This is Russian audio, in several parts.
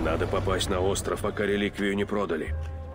Надо попасть на остров, пока реликвию не продали.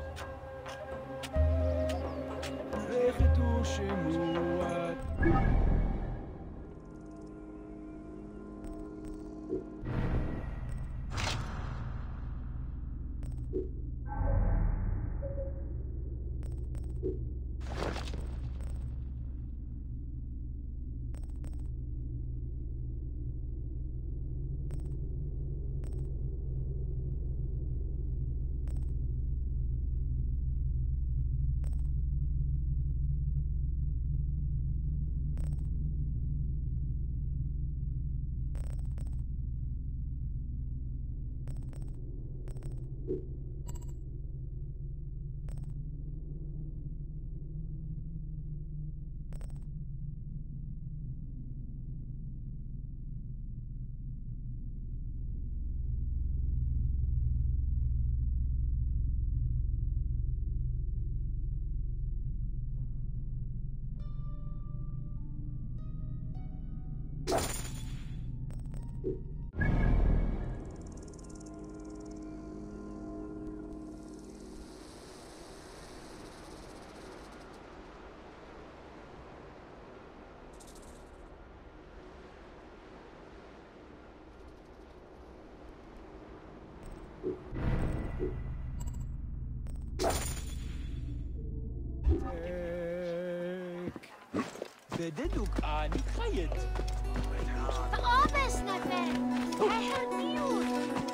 بددك آني خيط تقابس نفر أهل ميوت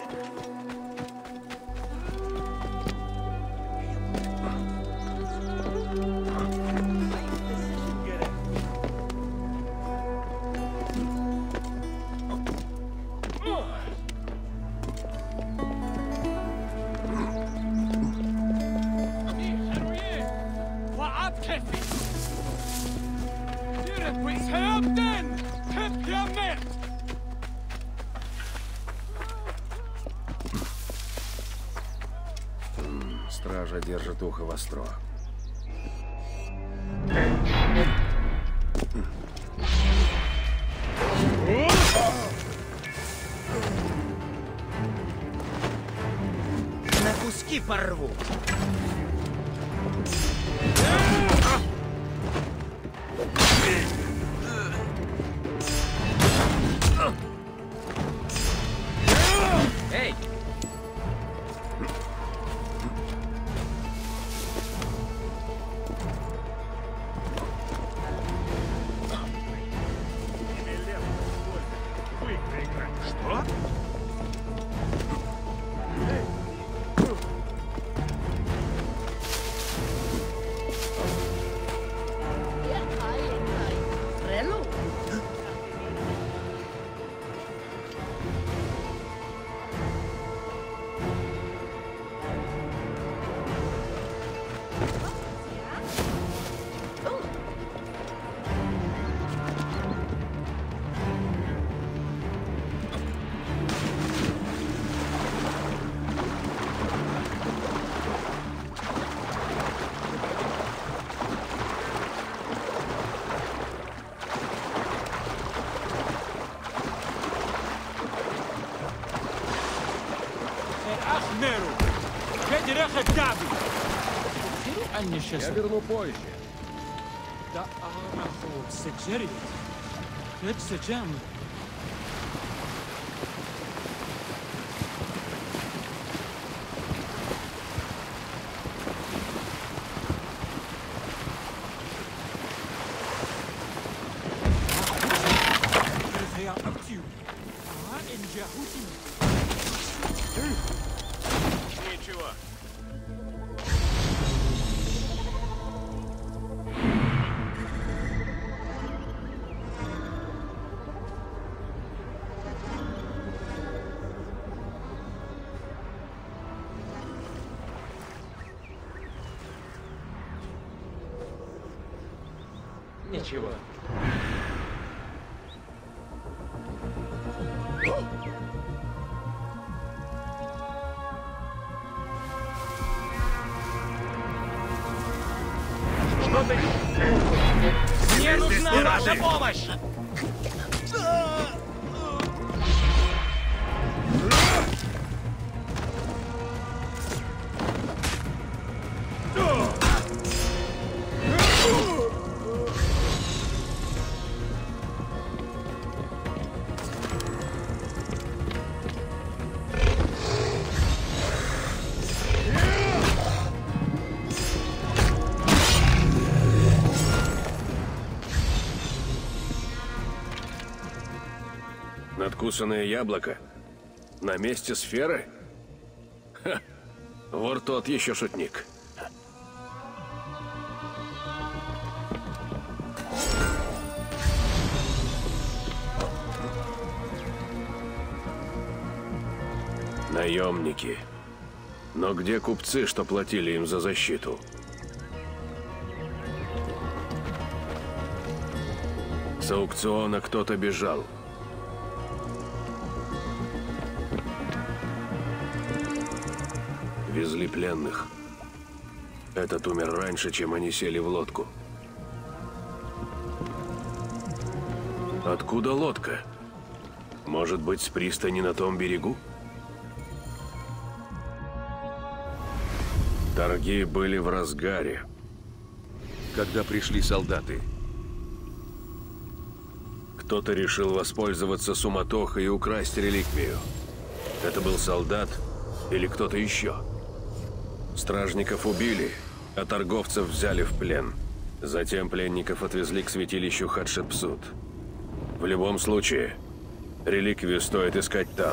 Стража держит ухо востро. На куски порву. Эй! Что? Я верну позже. Да, аху, сечерит. Это сечем. Ничего. Ничего. Что ты? Мне нужна ваша помощь! Надкусанное яблоко? На месте сферы? Ха! Вор тот еще шутник. Наемники. Но где купцы, что платили им за защиту? С аукциона кто-то бежал. Везли пленных. Этот умер раньше, чем они сели в лодку. Откуда лодка? Может быть, с пристани на том берегу? Торги были в разгаре. Когда пришли солдаты, Кто-то решил воспользоваться суматохой и украсть реликвию. Это был солдат или кто-то еще? Стражников убили, а торговцев взяли в плен. Затем пленников отвезли к святилищу Хатшепсут. В любом случае, реликвию стоит искать там.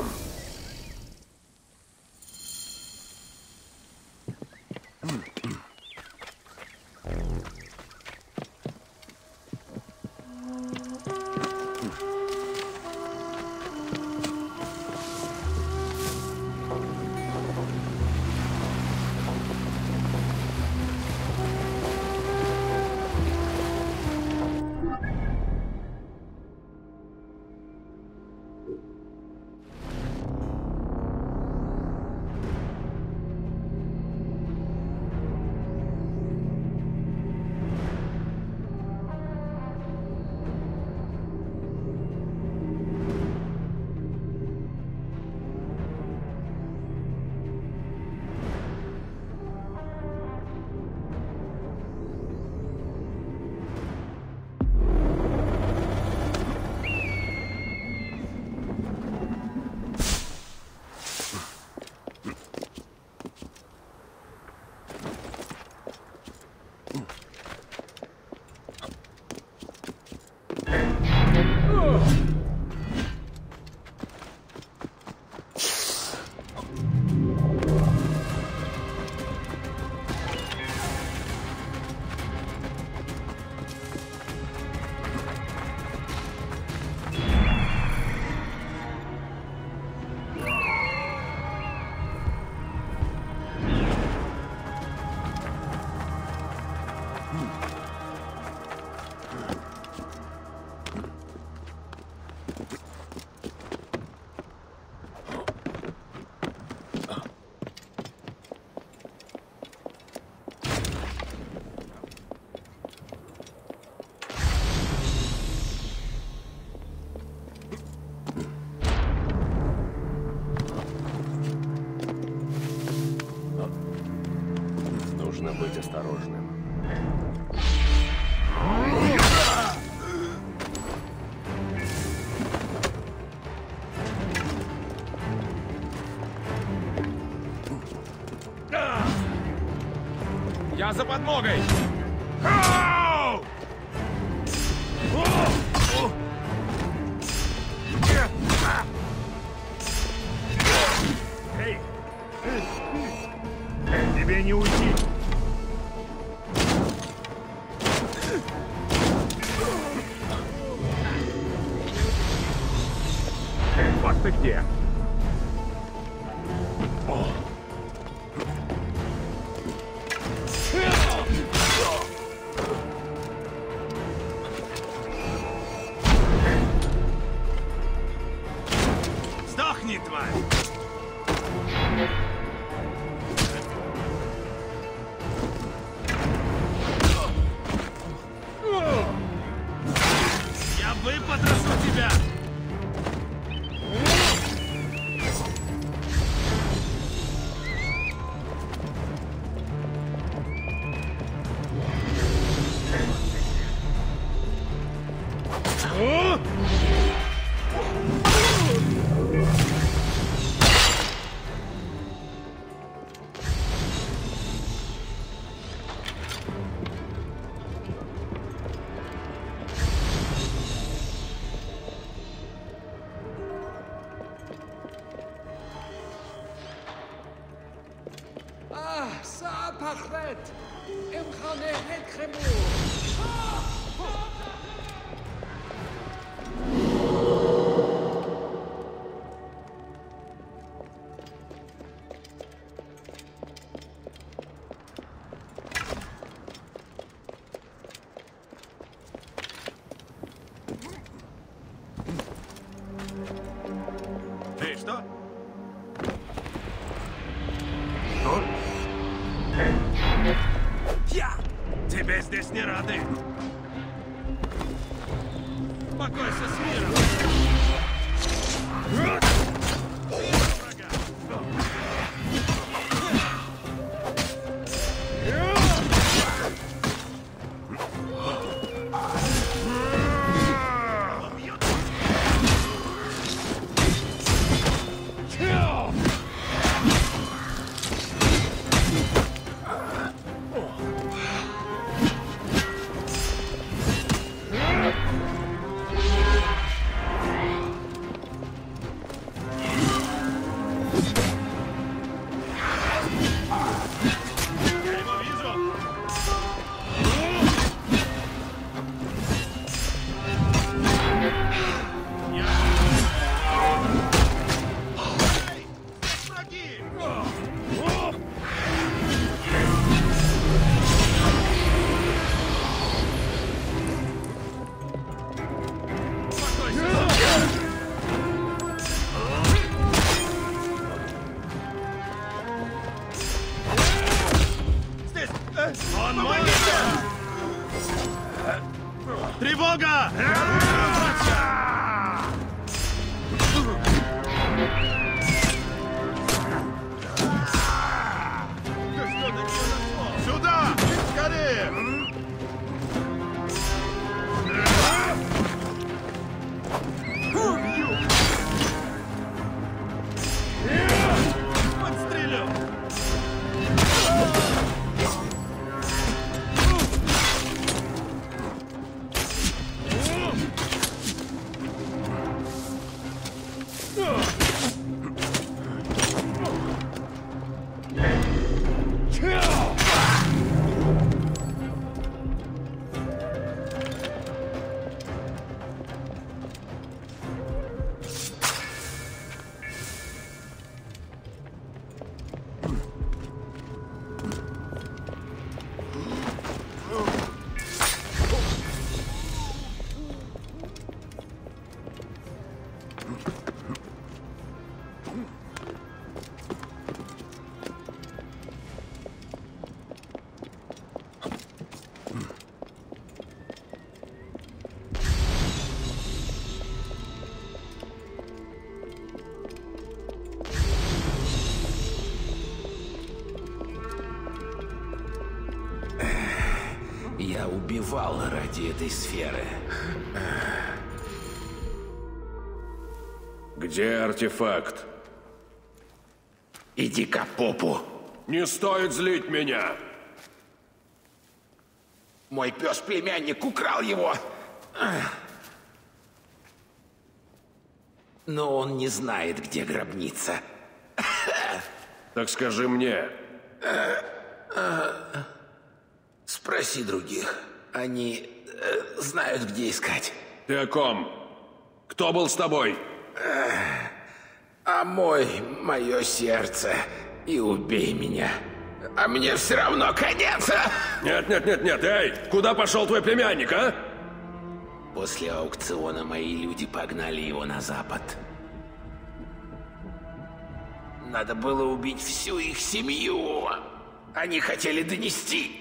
Нужно быть осторожным. Я за подмогой! Эй! Тебе не уйти! Вот ты где! Сдохни, тварь! הפחד! הם חנך את חמור! Эй, что? Тебе здесь не рады. Покойся с миром. Он мой! Тревога! Сюда! Скорее! Подстрелю! Я убивал ради этой сферы. Где артефакт? Иди-ка попу. Не стоит злить меня! Мой пес-племянник украл его. Но он не знает, где гробница. Так скажи мне. Спроси других. Они знают, где искать. Ты о ком? Кто был с тобой? А мое сердце. И убей меня. А мне все равно конец. Нет, нет, нет, нет, эй! Куда пошел твой племянник, а? После аукциона мои люди погнали его на запад. Надо было убить всю их семью. Они хотели донести.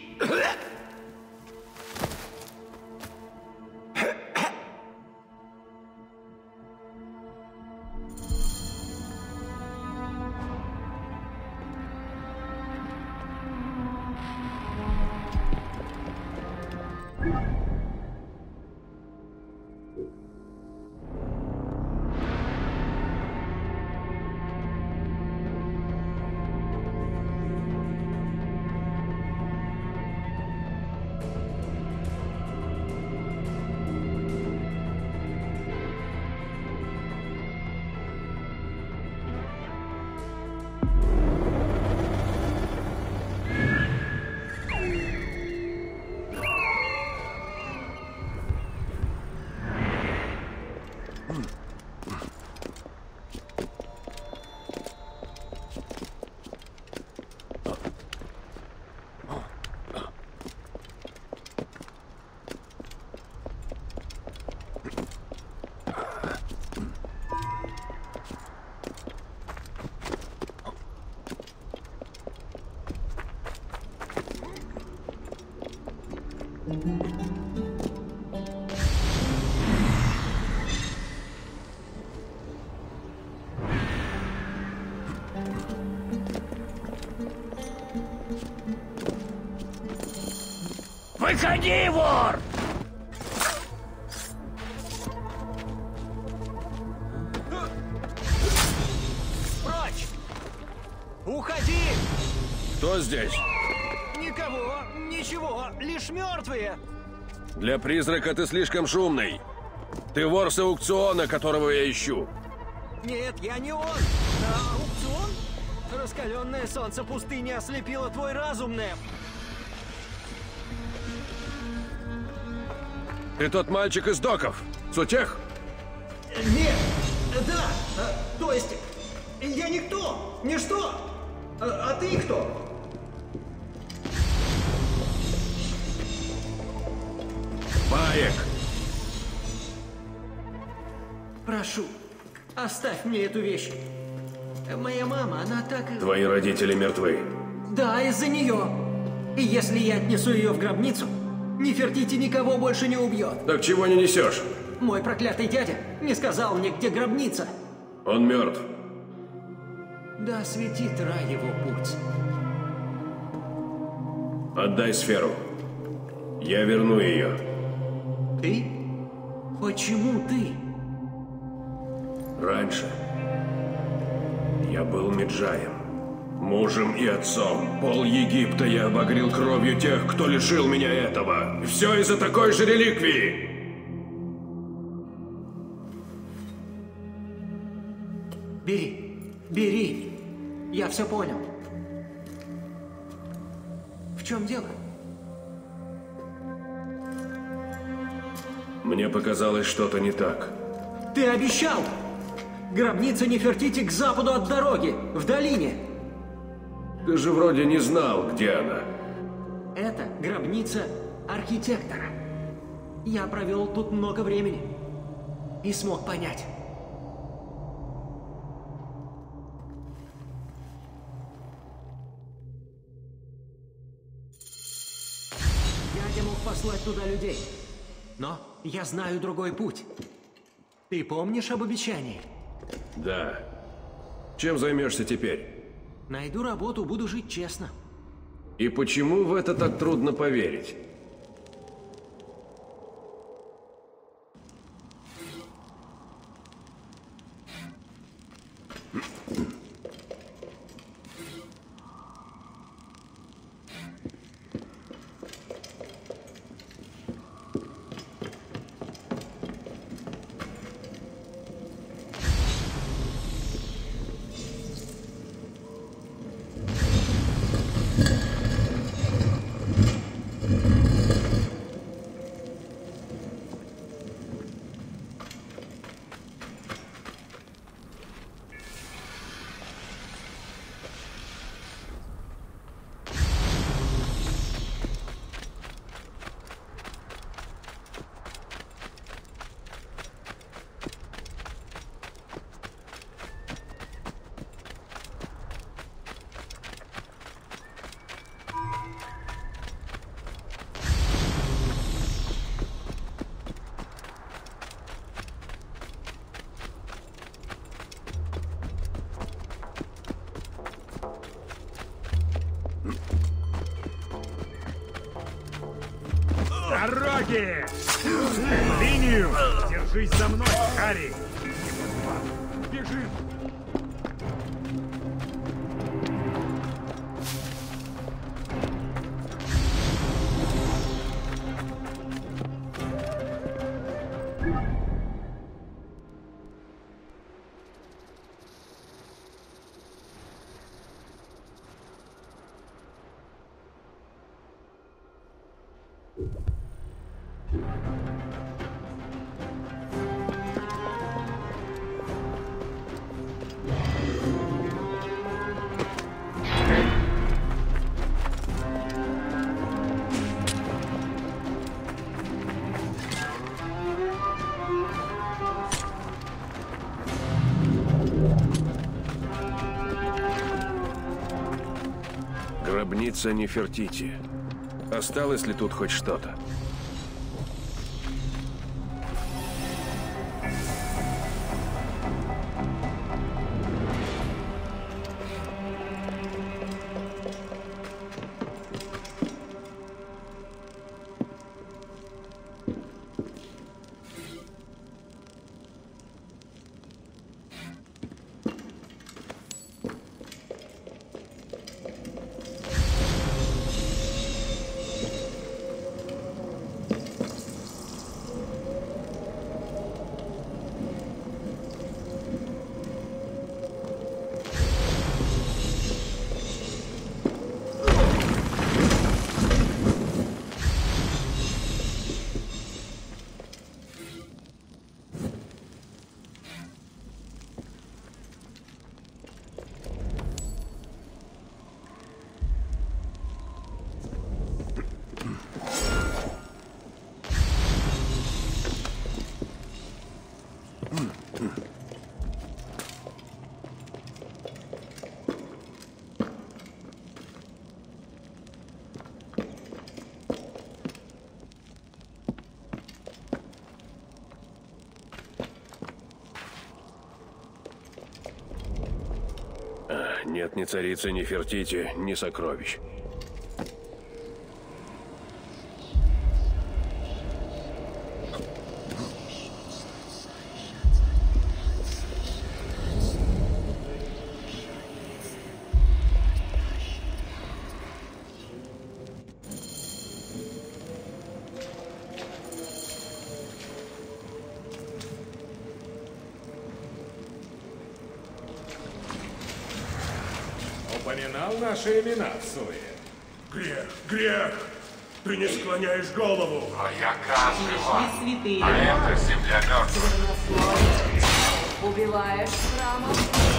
Выходи, вор! Прочь! Уходи! Кто здесь? Никого, ничего, лишь мертвые. Для призрака ты слишком шумный. Ты вор с аукциона, которого я ищу. Нет, я не он. А аукцион? Раскаленное солнце пустыни ослепило твой разум, Нэм. Ты тот мальчик из доков. Сутех? Нет, да, то есть я никто, ничто. А ты кто? Баек. Прошу, оставь мне эту вещь. Моя мама, она так... Твои родители мертвы. Да, из-за нее. И если я отнесу ее в гробницу, Нефертити никого больше не убьет. Так чего не несешь? Мой проклятый дядя не сказал мне, где гробница. Он мертв. Да светит рай его путь. Отдай сферу. Я верну ее. Ты? Почему ты? Раньше я был Меджаем, мужем и отцом. Пол Египта я обогрел кровью тех, кто лишил меня этого. И все из-за такой же реликвии. Бери, бери. Я все понял. В чем дело? Мне показалось что-то не так. Ты обещал! Гробница Нефертити к западу от дороги, в долине. Ты же вроде не знал, где она. Это гробница архитектора. Я провел тут много времени и смог понять. Дядя мог послать туда людей, но я знаю другой путь. Ты помнишь об обещании? Да. Чем займешься теперь? Найду работу, буду жить честно. И почему в это так трудно поверить? Дороги! Линию! Держись за мной, Харри! Бежим! Гробница Нефертити. Осталось ли тут хоть что-то? Нет ни царицы, ни Фертити, ни сокровищ. Упоминал наши имена в Суе. Грех, грех! Ты не склоняешь голову! Твоя казнь, святые. а это земля мертвых. Убиваешь храмом.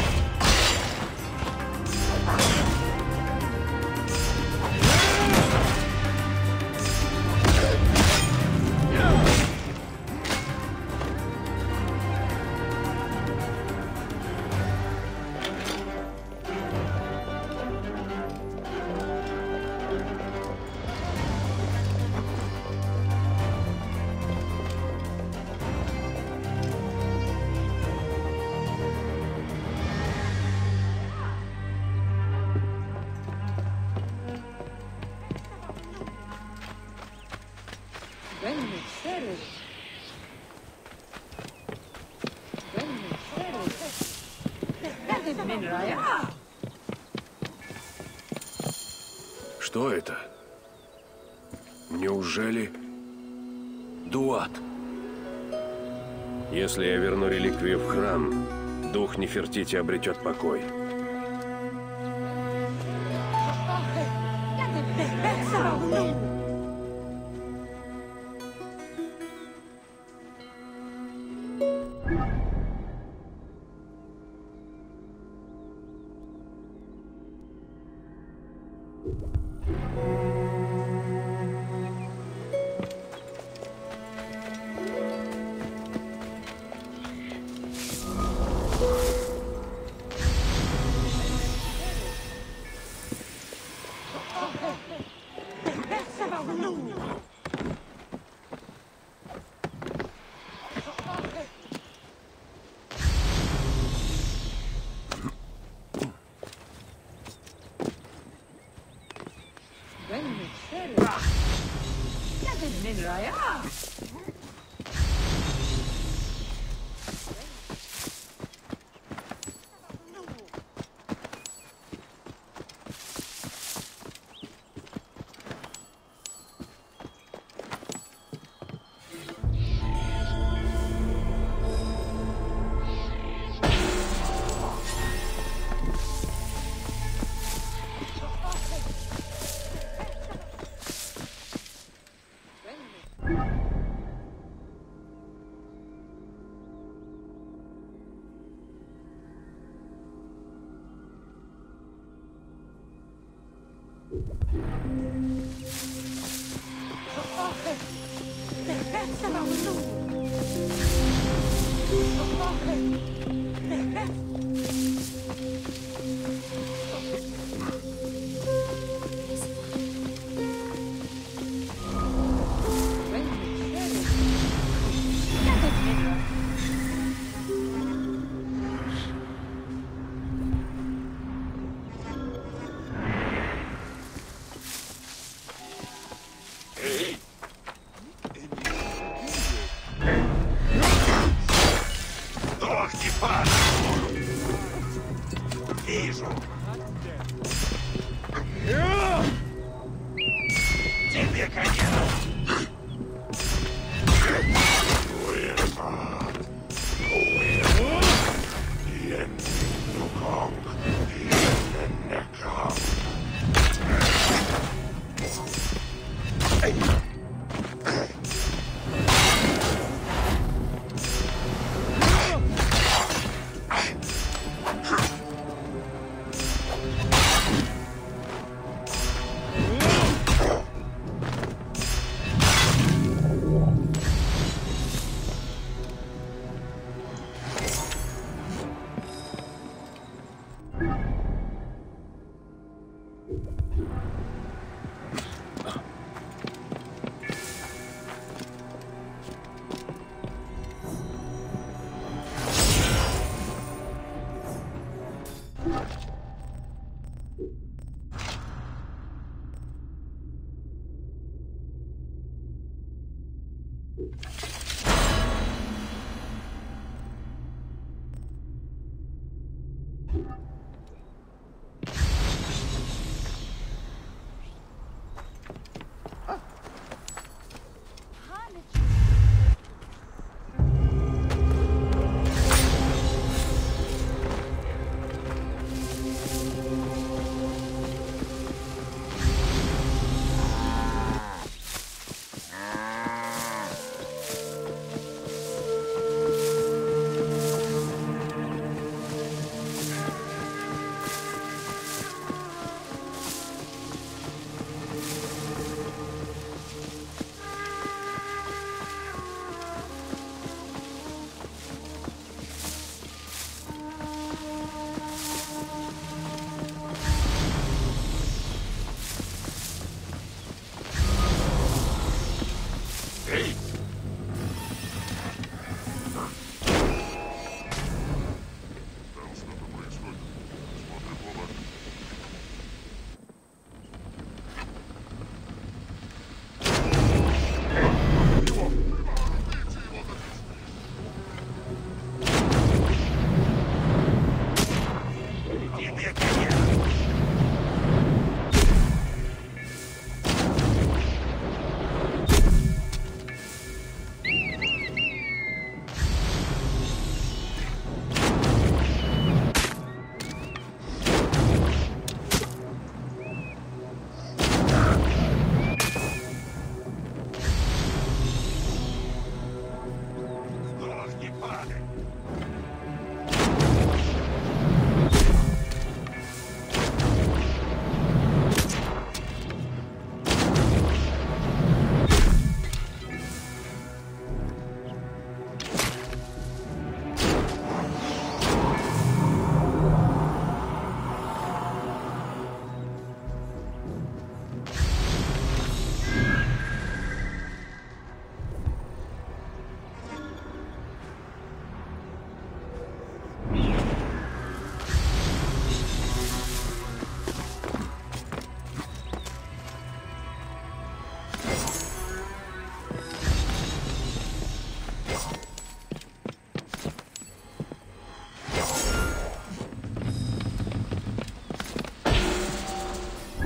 Что это? Неужели Дуат? Если я верну реликвию в храм, дух Нефертити обретет покой.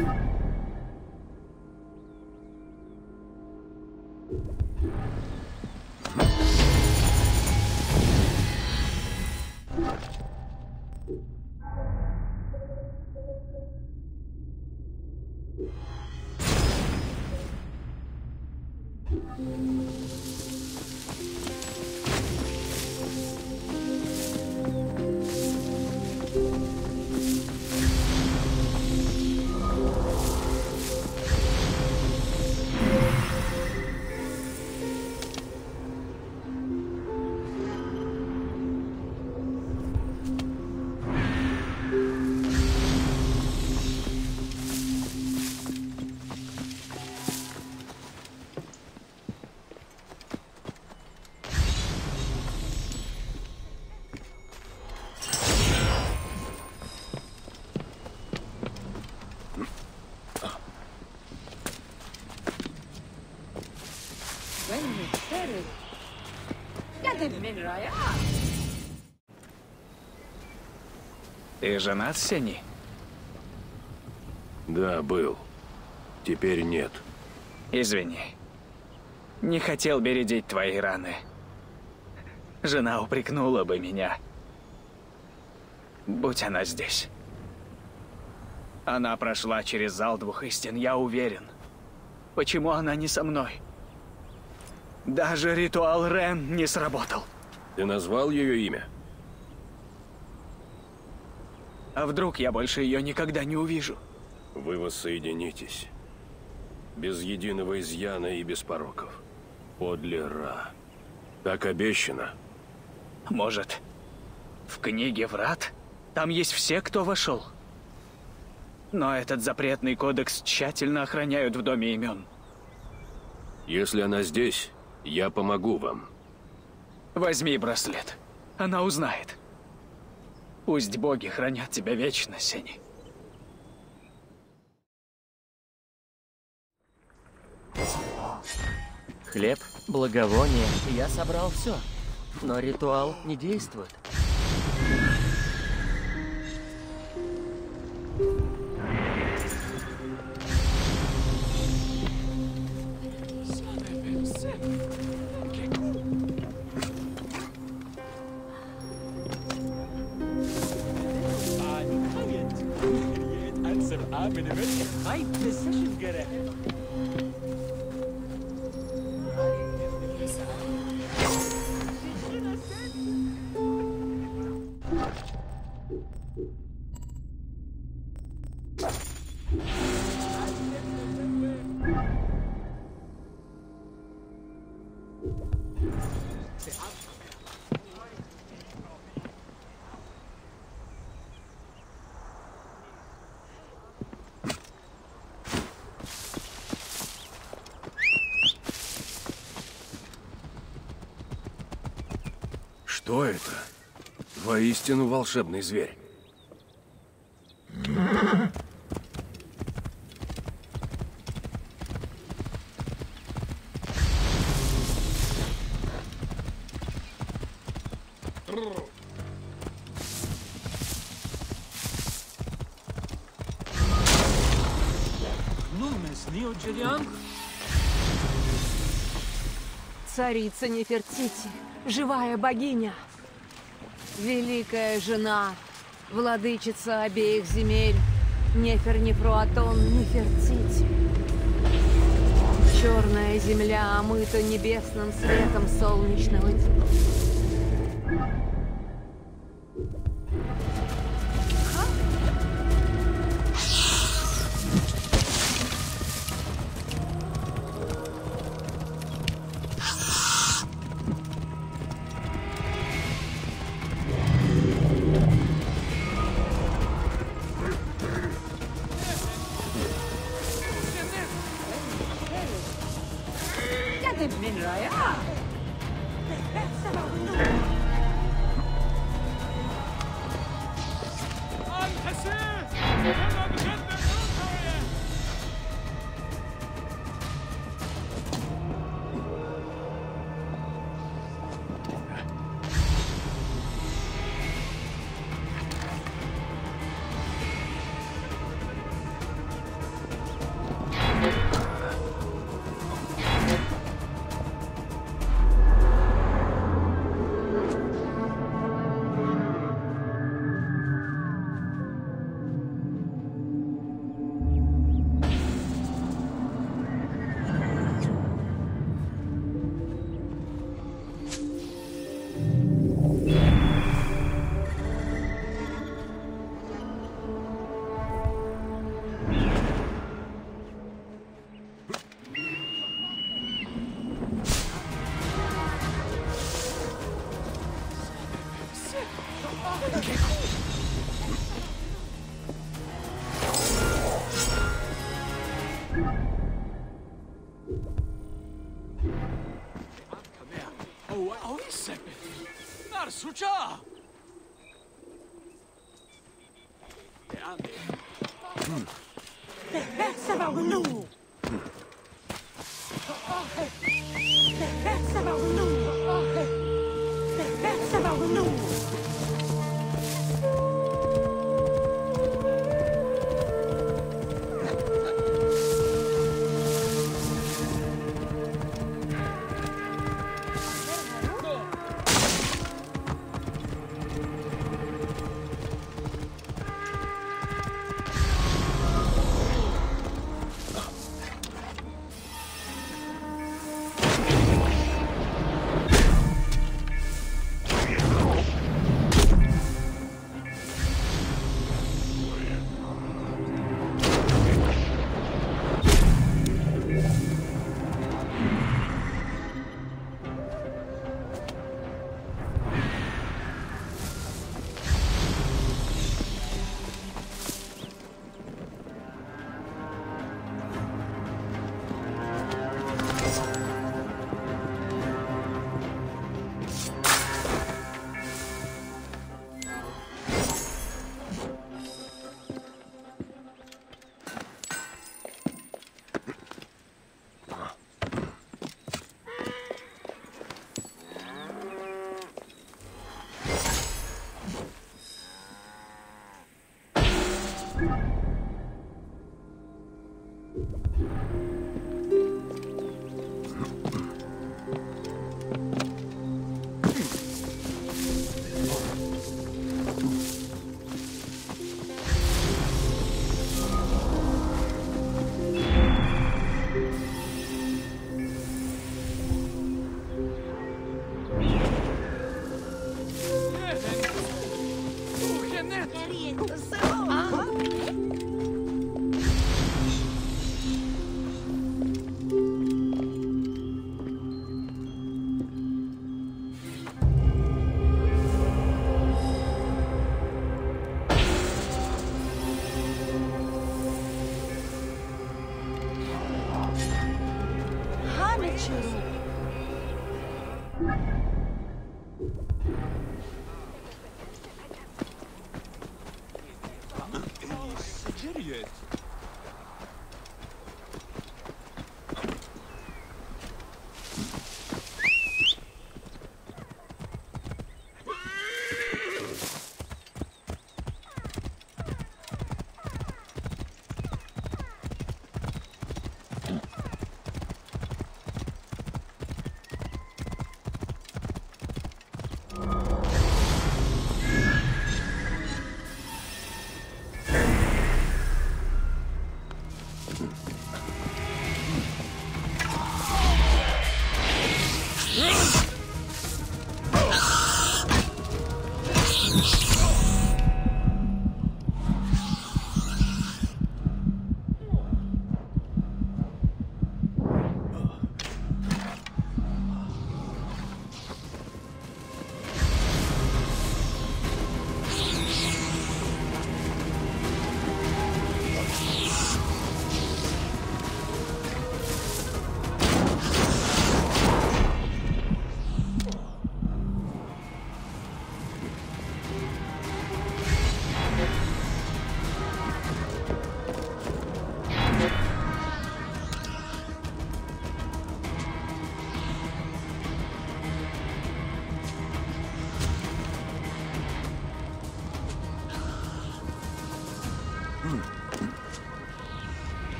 Ты женат, Сени? Да, был. Теперь нет. Извини. Не хотел бередить твои раны. Жена упрекнула бы меня. Будь она здесь. Она прошла через зал двух истин, я уверен. Почему она не со мной? Даже ритуал Рен не сработал. Ты назвал ее имя? А вдруг я больше ее никогда не увижу? Вы воссоединитесь. Без единого изъяна и без пороков. Подле Ра. Так обещано. Может, в книге Врат? Там есть все, кто вошел. Но этот запретный кодекс тщательно охраняют в Доме имен. Если она здесь, я помогу вам. Возьми браслет. Она узнает. Пусть боги хранят тебя вечно, Сени. Хлеб, благовоние, я собрал все. Но ритуал не действует. Что это? Воистину волшебный зверь. Царица Нефертити, живая богиня, великая жена, владычица обеих земель, Нефер-Нефруатон Нефертити. Черная земля омыта небесным светом солнечного дня.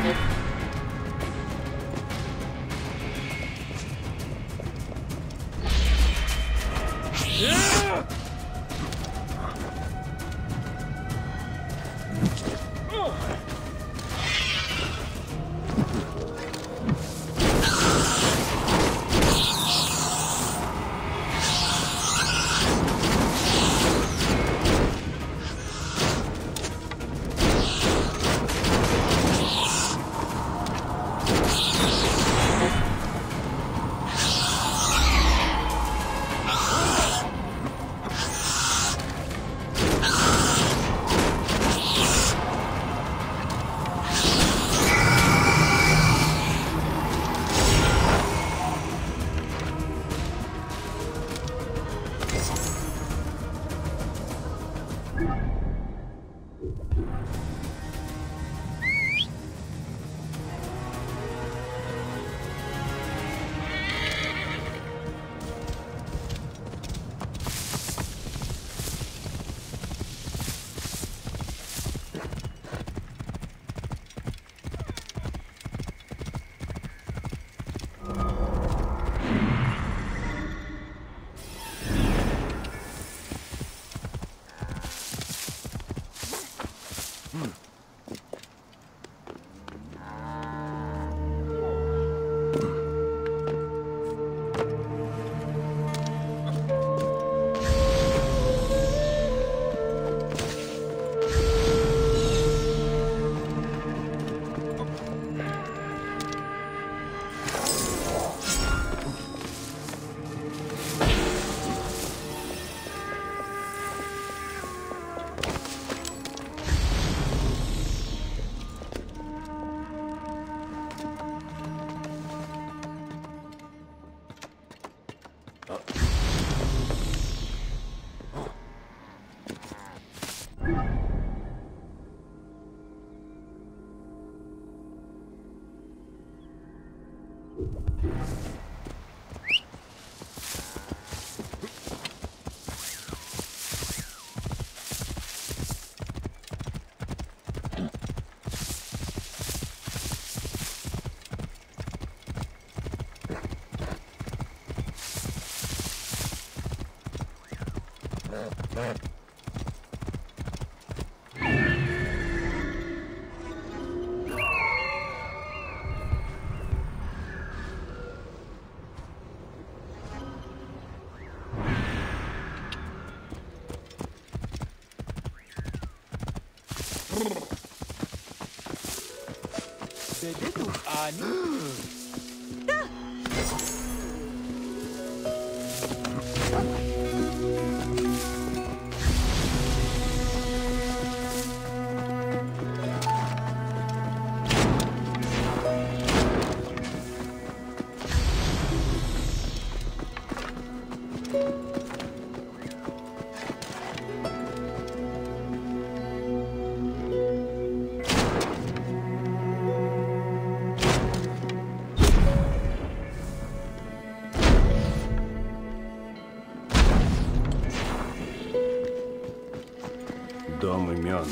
Дом имен.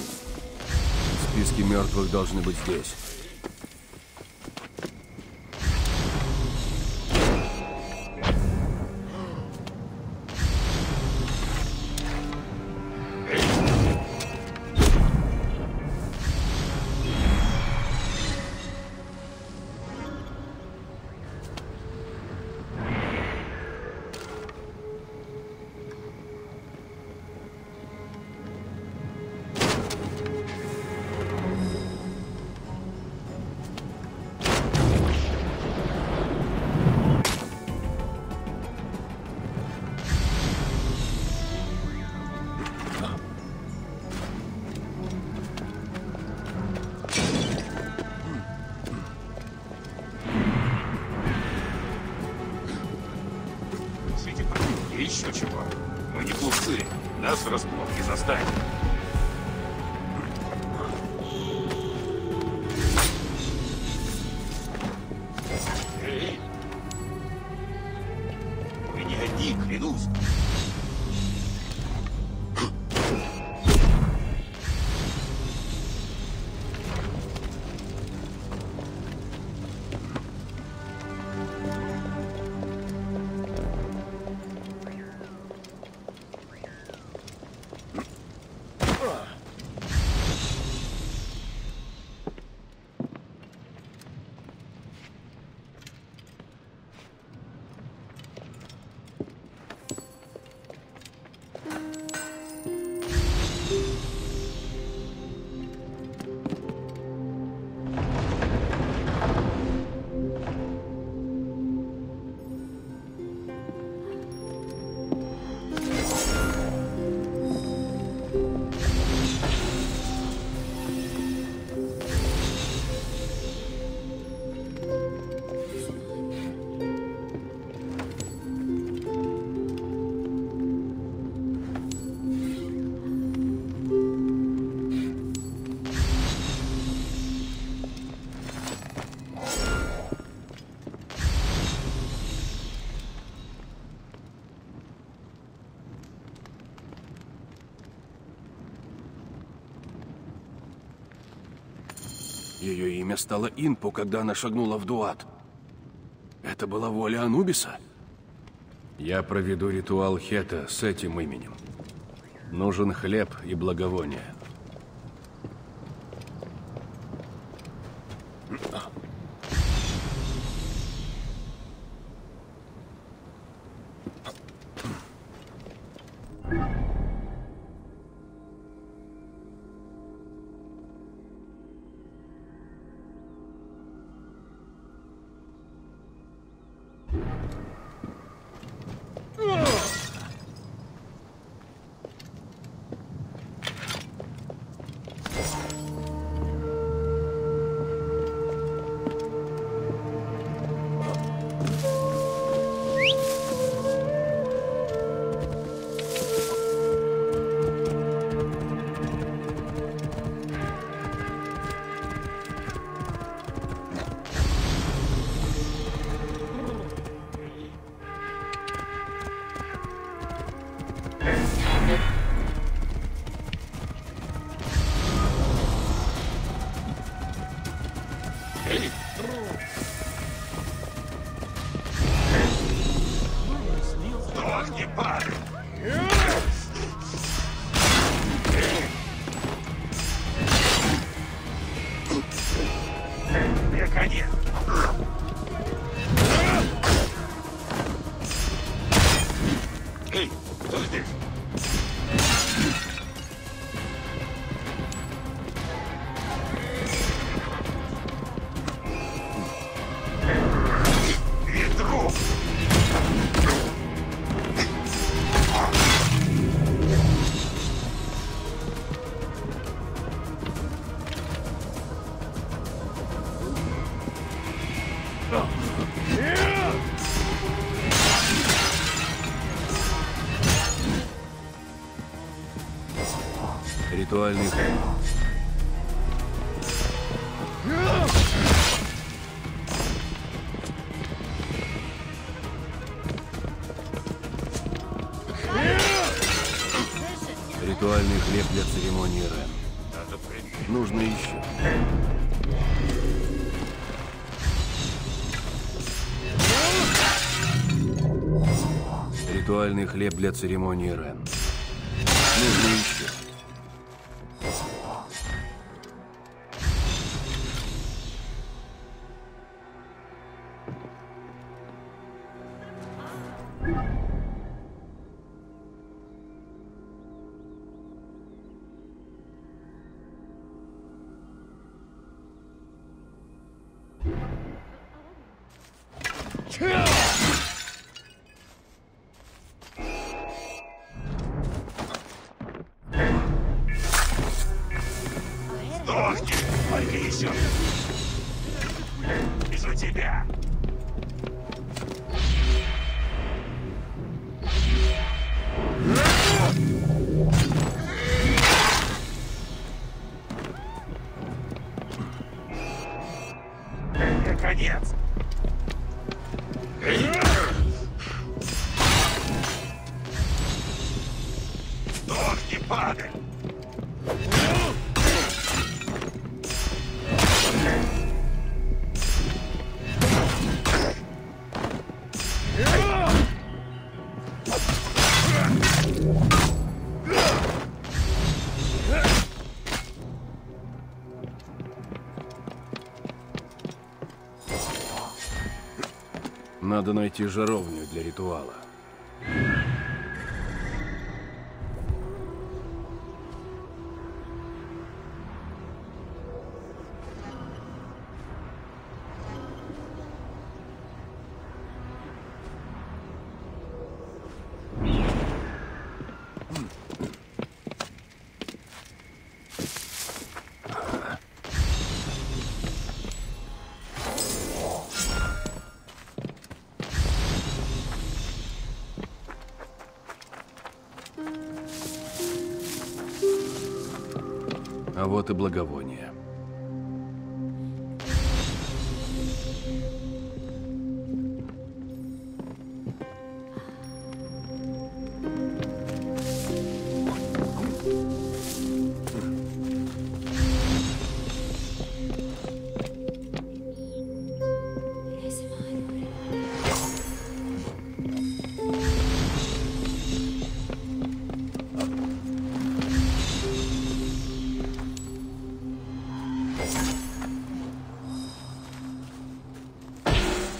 Списки мертвых должны быть здесь. Еще чего? Мы не глупцы. Нас врасплох не застанет. Эй! Мы не одни, клянусь. ее имя стало Инпу, когда она шагнула в Дуат. Это была воля Анубиса? Я проведу ритуал Хета с этим именем. Нужен хлеб и благовония. Ритуальный хлеб. Ритуальный хлеб для церемонии Рен. Нужно еще. Ритуальный хлеб для церемонии Рен. Нужно еще. Сдохни! Только еще! Из-за тебя! Конец! Сдохни, падаль! Надо найти жаровню для ритуала. А вот и благовоние.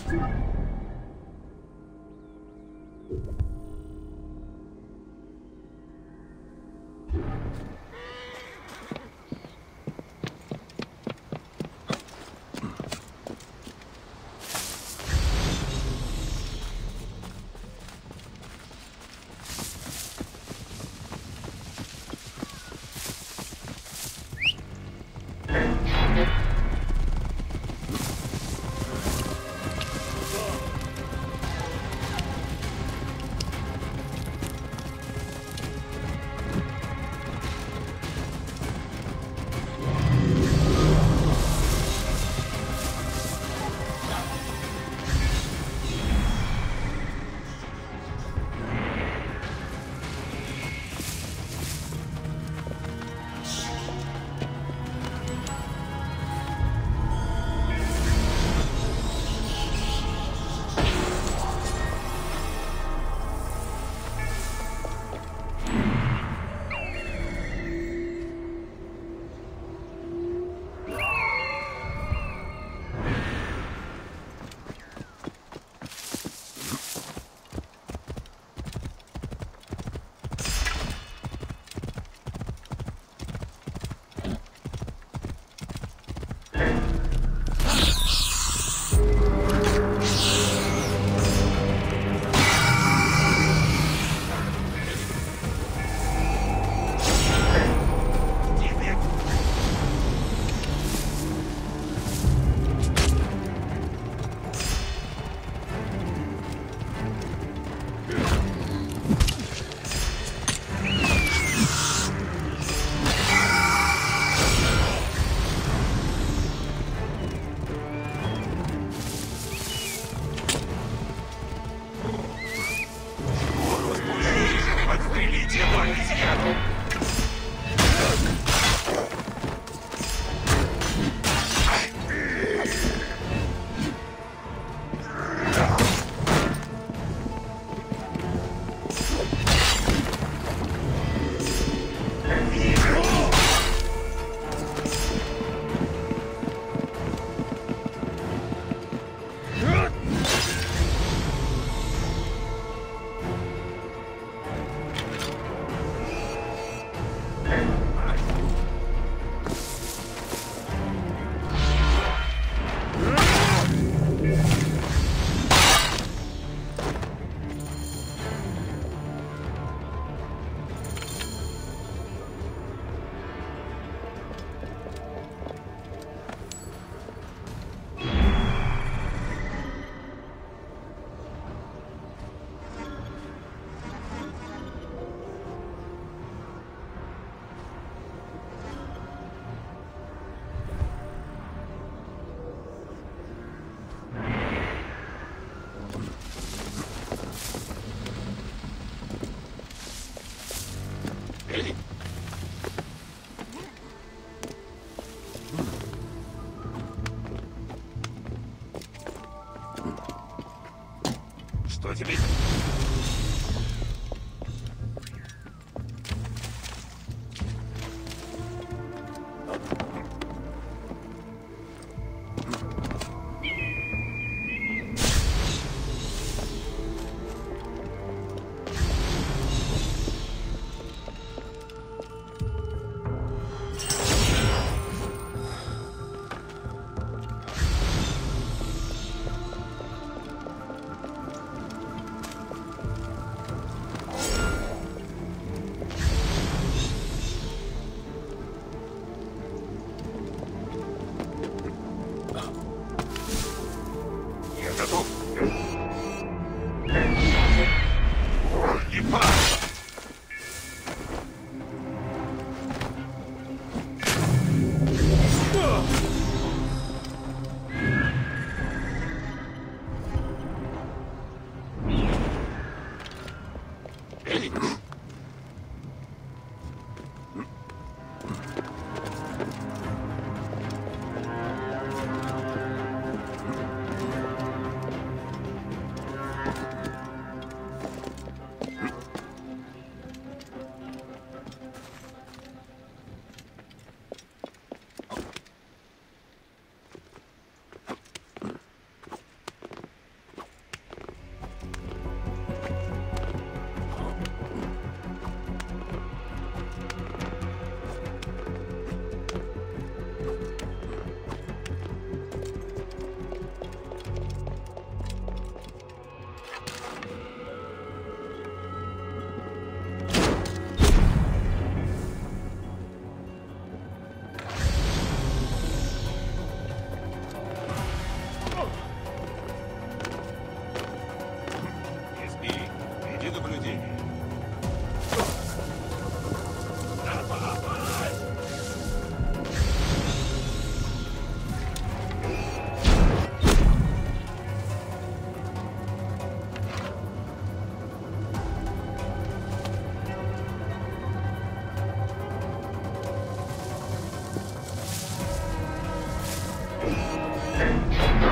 Что тебе?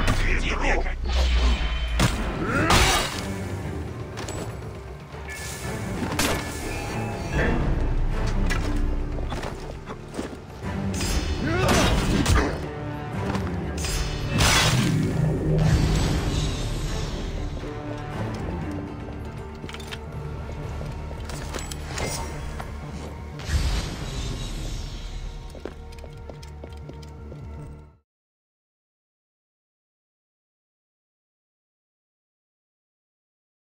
Свети, века!